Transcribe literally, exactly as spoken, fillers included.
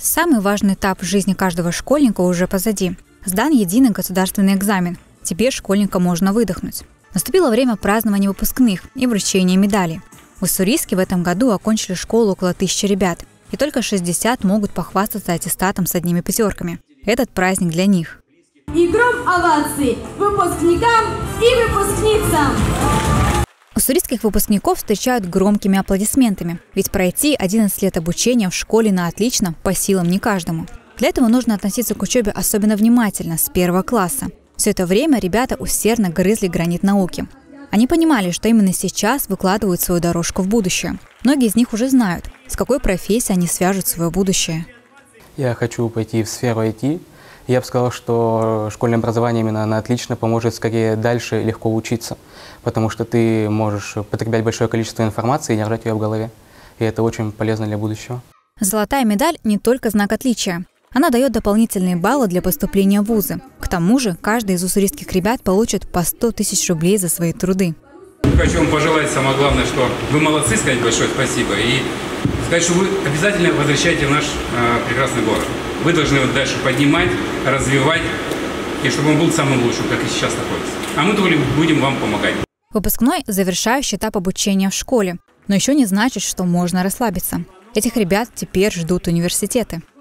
Самый важный этап в жизни каждого школьника уже позади. Сдан единый государственный экзамен. Теперь школьника можно выдохнуть. Наступило время празднования выпускных и вручения медалей. В Уссурийске в этом году окончили школу около тысячи ребят. И только шестьдесят могут похвастаться аттестатом с одними пятерками. Этот праздник для них. И гром оваций выпускникам и выпускницам! Уссурийских выпускников встречают громкими аплодисментами. Ведь пройти одиннадцать лет обучения в школе на отлично по силам не каждому. Для этого нужно относиться к учебе особенно внимательно, с первого класса. Все это время ребята усердно грызли гранит науки. Они понимали, что именно сейчас выкладывают свою дорожку в будущее. Многие из них уже знают, с какой профессией они свяжут свое будущее. Я хочу пойти в сферу ай ти. Я бы сказал, что школьное образование именно на отлично поможет скорее дальше легко учиться, потому что ты можешь потреблять большое количество информации и не держать ее в голове. И это очень полезно для будущего. Золотая медаль не только знак отличия. Она дает дополнительные баллы для поступления в вузы. К тому же каждый из уссурийских ребят получит по сто тысяч рублей за свои труды. Хочу вам пожелать, самое главное, что вы молодцы, сказать большое спасибо. И сказать, что вы обязательно возвращаете в наш э, прекрасный город. Вы должны его дальше поднимать, развивать, и чтобы он был самым лучшим, как и сейчас находится. А мы будем вам помогать. Выпускной – завершающий этап обучения в школе. Но еще не значит, что можно расслабиться. Этих ребят теперь ждут университеты.